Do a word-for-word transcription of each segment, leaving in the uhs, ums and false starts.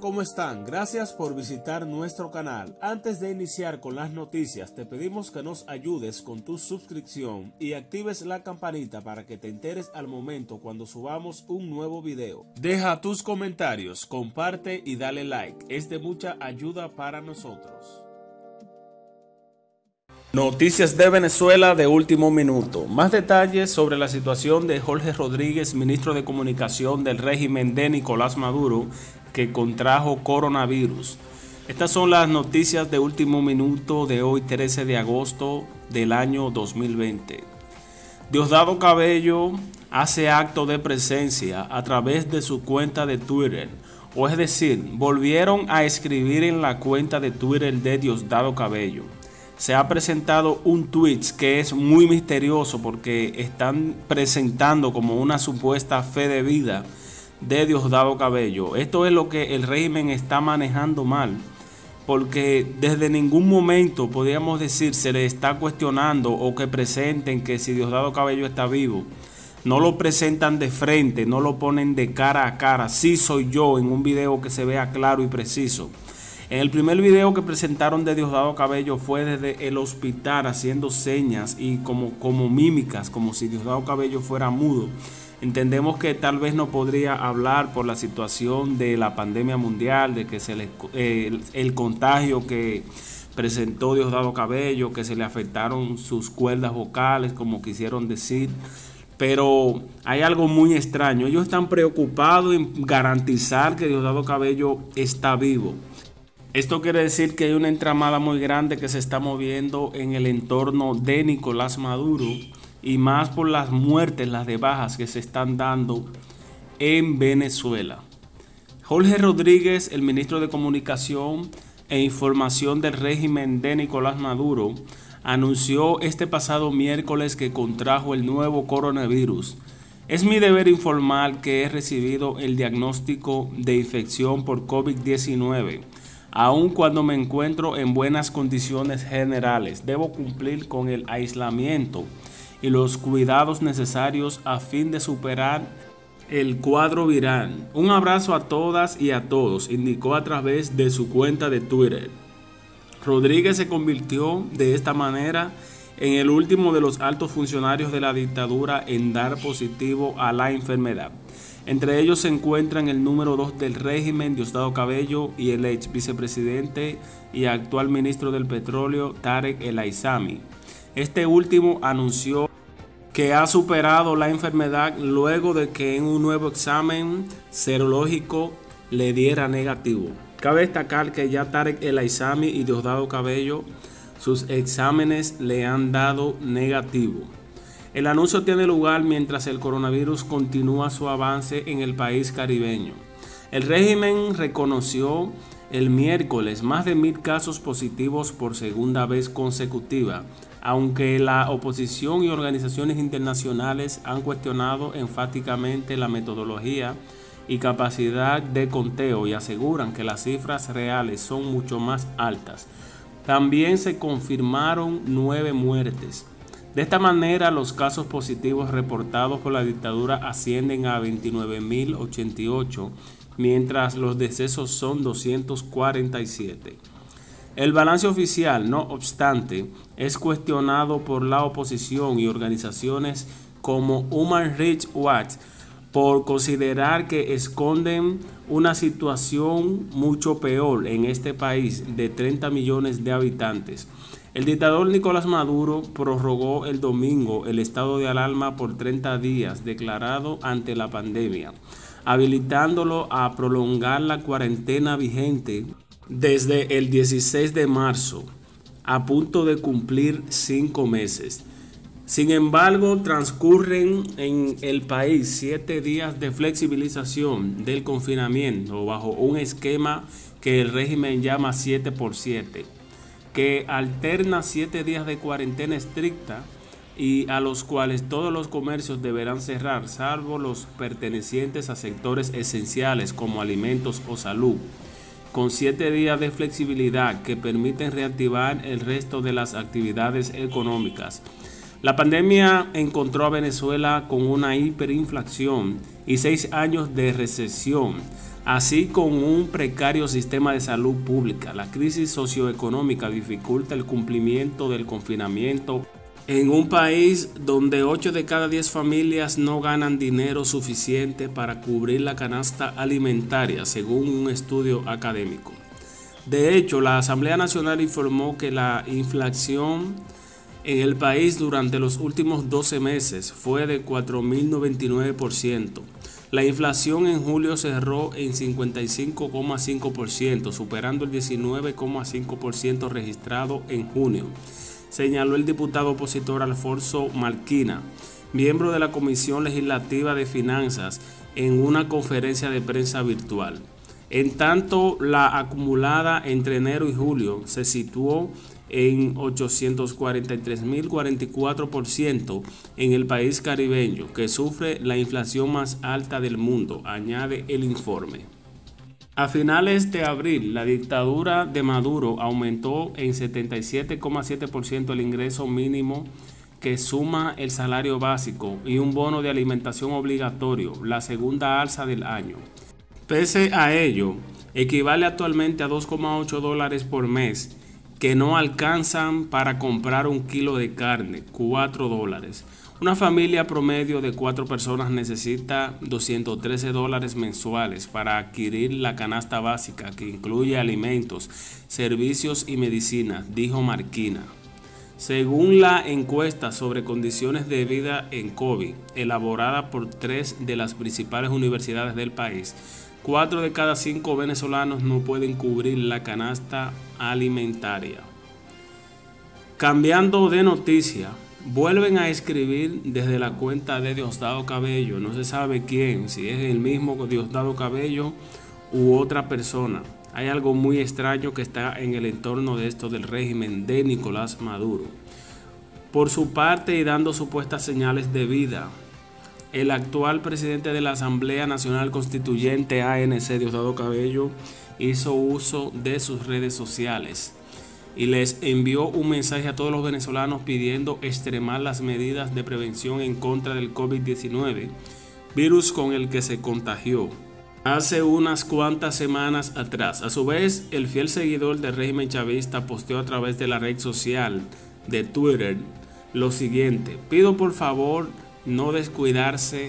¿Cómo están? Gracias por visitar nuestro canal. Antes de iniciar con las noticias, te pedimos que nos ayudes con tu suscripción y actives la campanita para que te enteres al momento cuando subamos un nuevo video. Deja tus comentarios, comparte y dale like. Es de mucha ayuda para nosotros. Noticias de Venezuela de último minuto. Más detalles sobre la situación de Jorge Rodríguez, ministro de Comunicación del régimen de Nicolás Maduro, que contrajo coronavirus. Estas son las noticias de último minuto de hoy, trece de agosto del año dos mil veinte. Diosdado Cabello hace acto de presencia a través de su cuenta de Twitter, o es decir, volvieron a escribir en la cuenta de Twitter de Diosdado Cabello. Se ha presentado un tweet que es muy misterioso porque están presentando como una supuesta fe de vida de Diosdado Cabello. Esto es lo que el régimen está manejando mal, porque desde ningún momento podríamos decir se le está cuestionando o que presenten que si Diosdado Cabello está vivo. No lo presentan de frente, no lo ponen de cara a cara. Sí soy yo, en un video que se vea claro y preciso. En el primer video que presentaron de Diosdado Cabello fue desde el hospital haciendo señas y como, como mímicas, como si Diosdado Cabello fuera mudo. Entendemos que tal vez no podría hablar por la situación de la pandemia mundial, de que se le, eh, el, el contagio que presentó Diosdado Cabello, que se le afectaron sus cuerdas vocales, como quisieron decir. Pero hay algo muy extraño. Ellos están preocupados en garantizar que Diosdado Cabello está vivo. Esto quiere decir que hay una entramada muy grande que se está moviendo en el entorno de Nicolás Maduro, y más por las muertes, las de bajas que se están dando en Venezuela. Jorge Rodríguez, el ministro de Comunicación e Información del régimen de Nicolás Maduro, anunció este pasado miércoles que contrajo el nuevo coronavirus. Es mi deber informar que he recibido el diagnóstico de infección por COVID diecinueve. Aun cuando me encuentro en buenas condiciones generales, debo cumplir con el aislamiento y los cuidados necesarios a fin de superar el cuadro viral. Un abrazo a todas y a todos, indicó a través de su cuenta de Twitter. Rodríguez se convirtió de esta manera en el último de los altos funcionarios de la dictadura en dar positivo a la enfermedad. Entre ellos se encuentran el número dos del régimen, Diosdado Cabello, y el ex vicepresidente y actual ministro del petróleo, Tarek El Aissami. Este último anunció que ha superado la enfermedad luego de que en un nuevo examen serológico le diera negativo. Cabe destacar que ya Tarek El Aissami y Diosdado Cabello, sus exámenes le han dado negativo. El anuncio tiene lugar mientras el coronavirus continúa su avance en el país caribeño. El régimen reconoció el miércoles más de mil casos positivos por segunda vez consecutiva, aunque la oposición y organizaciones internacionales han cuestionado enfáticamente la metodología y capacidad de conteo y aseguran que las cifras reales son mucho más altas. También se confirmaron nueve muertes. De esta manera, los casos positivos reportados por la dictadura ascienden a veintinueve mil ochenta y ocho, mientras los decesos son doscientos cuarenta y siete. El balance oficial, no obstante, es cuestionado por la oposición y organizaciones como Human Rights Watch por considerar que esconden una situación mucho peor en este país de treinta millones de habitantes. El dictador Nicolás Maduro prorrogó el domingo el estado de alarma por treinta días declarado ante la pandemia, habilitándolo a prolongar la cuarentena vigente desde el dieciséis de marzo, a punto de cumplir cinco meses. Sin embargo, transcurren en el país siete días de flexibilización del confinamiento bajo un esquema que el régimen llama siete por siete, que alterna siete días de cuarentena estricta y a los cuales todos los comercios deberán cerrar, salvo los pertenecientes a sectores esenciales como alimentos o salud, con siete días de flexibilidad que permiten reactivar el resto de las actividades económicas. La pandemia encontró a Venezuela con una hiperinflación y seis años de recesión, así como un precario sistema de salud pública. La crisis socioeconómica dificulta el cumplimiento del confinamiento en un país donde ocho de cada diez familias no ganan dinero suficiente para cubrir la canasta alimentaria, según un estudio académico. De hecho, la Asamblea Nacional informó que la inflación en el país durante los últimos doce meses fue de cuatro mil noventa y nueve por ciento. La inflación en julio cerró en cincuenta y cinco coma cinco por ciento, superando el diecinueve coma cinco por ciento registrado en junio, señaló el diputado opositor Alfonso Marquina, miembro de la Comisión Legislativa de Finanzas, en una conferencia de prensa virtual. En tanto, la acumulada entre enero y julio se situó en ochocientos cuarenta y tres mil cuarenta y cuatro por ciento en el país caribeño, que sufre la inflación más alta del mundo, añade el informe. A finales de abril, la dictadura de Maduro aumentó en setenta y siete coma siete por ciento el ingreso mínimo que suma el salario básico y un bono de alimentación obligatorio, la segunda alza del año. Pese a ello, equivale actualmente a dos coma ocho dólares por mes, que no alcanzan para comprar un kilo de carne, cuatro dólares. Una familia promedio de cuatro personas necesita doscientos trece dólares mensuales para adquirir la canasta básica, que incluye alimentos, servicios y medicinas, dijo Marquina. Según la encuesta sobre condiciones de vida en COVID, elaborada por tres de las principales universidades del país, cuatro de cada cinco venezolanos no pueden cubrir la canasta alimentaria. Cambiando de noticia, vuelven a escribir desde la cuenta de Diosdado Cabello. No se sabe quién, si es el mismo Diosdado Cabello u otra persona. Hay algo muy extraño que está en el entorno de esto del régimen de Nicolás Maduro. Por su parte, y dando supuestas señales de vida, el actual presidente de la Asamblea Nacional Constituyente, A N C, Diosdado Cabello, hizo uso de sus redes sociales y les envió un mensaje a todos los venezolanos pidiendo extremar las medidas de prevención en contra del COVID diecinueve, virus con el que se contagió hace unas cuantas semanas atrás. A su vez, el fiel seguidor del régimen chavista posteó a través de la red social de Twitter lo siguiente: pido por favor no descuidarse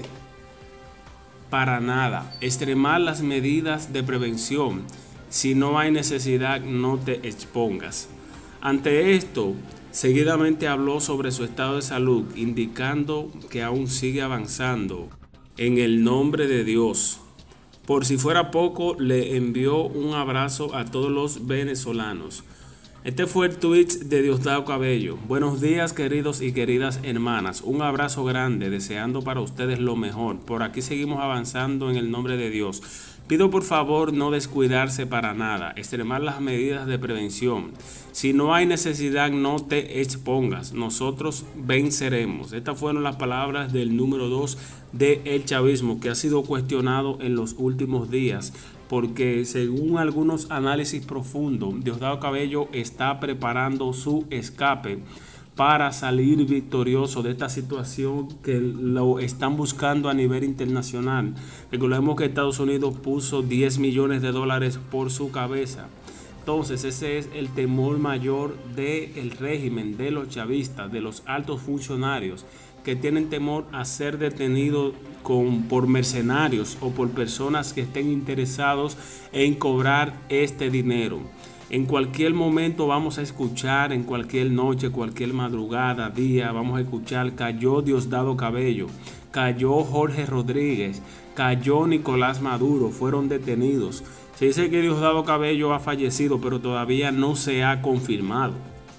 para nada, extremar las medidas de prevención, si no hay necesidad no te expongas. Ante esto, seguidamente habló sobre su estado de salud, indicando que aún sigue avanzando en el nombre de Dios. Por si fuera poco, le envió un abrazo a todos los venezolanos. Este fue el tweet de Diosdado Cabello. Buenos días, queridos y queridas hermanas. Un abrazo grande, deseando para ustedes lo mejor. Por aquí seguimos avanzando en el nombre de Dios. Pido por favor no descuidarse para nada, extremar las medidas de prevención. Si no hay necesidad, no te expongas. Nosotros venceremos. Estas fueron las palabras del número dos del chavismo, que ha sido cuestionado en los últimos días, porque según algunos análisis profundos, Diosdado Cabello está preparando su escape para salir victorioso de esta situación que lo están buscando a nivel internacional. Recordemos que Estados Unidos puso diez millones de dólares por su cabeza. Entonces ese es el temor mayor del régimen, de los chavistas, de los altos funcionarios, que tienen temor a ser detenidos con, por mercenarios o por personas que estén interesados en cobrar este dinero. En cualquier momento vamos a escuchar, en cualquier noche, cualquier madrugada, día, vamos a escuchar: cayó Diosdado Cabello, cayó Jorge Rodríguez, cayó Nicolás Maduro, fueron detenidos. Se dice que Diosdado Cabello ha fallecido, pero todavía no se ha confirmado.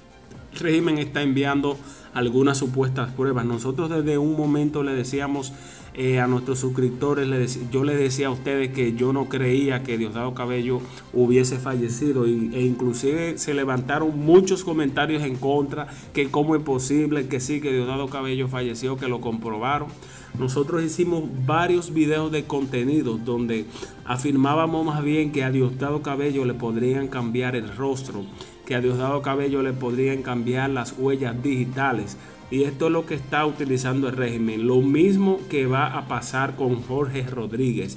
El régimen está enviando algunas supuestas pruebas. Nosotros desde un momento le decíamos eh, a nuestros suscriptores, le dec- yo les decía a ustedes que yo no creía que Diosdado Cabello hubiese fallecido, y, e inclusive se levantaron muchos comentarios en contra, que cómo es posible, que sí, que Diosdado Cabello falleció, que lo comprobaron. Nosotros hicimos varios videos de contenido donde afirmábamos más bien que a Diosdado Cabello le podrían cambiar el rostro, que a Diosdado Cabello le podrían cambiar las huellas digitales. Y esto es lo que está utilizando el régimen. Lo mismo que va a pasar con Jorge Rodríguez.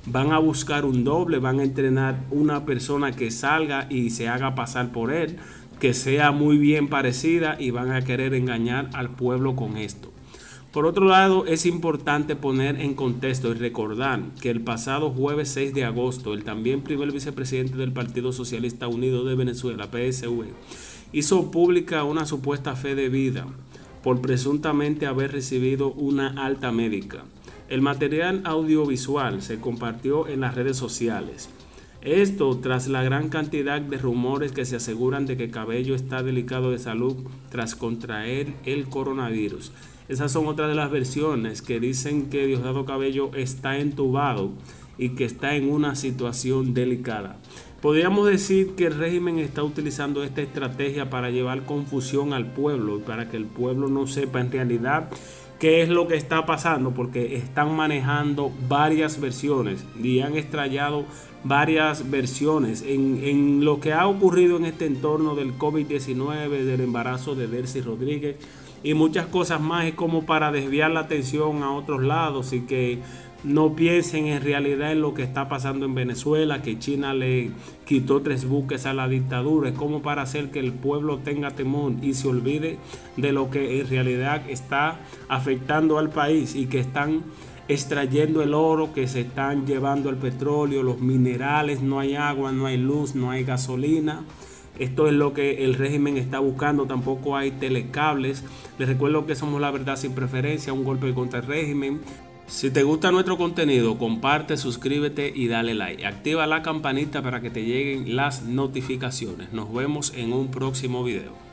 van a buscar un doble, van a entrenar una persona que salga y se haga pasar por él, que sea muy bien parecida, y van a querer engañar al pueblo con esto. Por otro lado, es importante poner en contexto y recordar que el pasado jueves seis de agosto, el también primer vicepresidente del Partido Socialista Unido de Venezuela, P S U V, hizo pública una supuesta fe de vida por presuntamente haber recibido una alta médica. El material audiovisual se compartió en las redes sociales. Esto tras la gran cantidad de rumores que se aseguran de que Cabello está delicado de salud tras contraer el coronavirus. Esas son otras de las versiones que dicen que Diosdado Cabello está entubado y que está en una situación delicada. Podríamos decir que el régimen está utilizando esta estrategia para llevar confusión al pueblo, para que el pueblo no sepa en realidad qué es lo que está pasando, porque están manejando varias versiones y han extrayado varias versiones en, en lo que ha ocurrido en este entorno del COVID diecinueve, del embarazo de Delcy Rodríguez y muchas cosas más. Es como para desviar la atención a otros lados y que no piensen en realidad en lo que está pasando en Venezuela, que China le quitó tres buques a la dictadura. Es como para hacer que el pueblo tenga temor y se olvide de lo que en realidad está afectando al país, y que están extrayendo el oro, que se están llevando el petróleo, los minerales, no hay agua, no hay luz, no hay gasolina. Esto es lo que el régimen está buscando. Tampoco hay telecables. Les recuerdo que somos La Verdad Sin Preferencia, un golpe contra el régimen. Si te gusta nuestro contenido, comparte, suscríbete y dale like. Activa la campanita para que te lleguen las notificaciones. Nos vemos en un próximo video.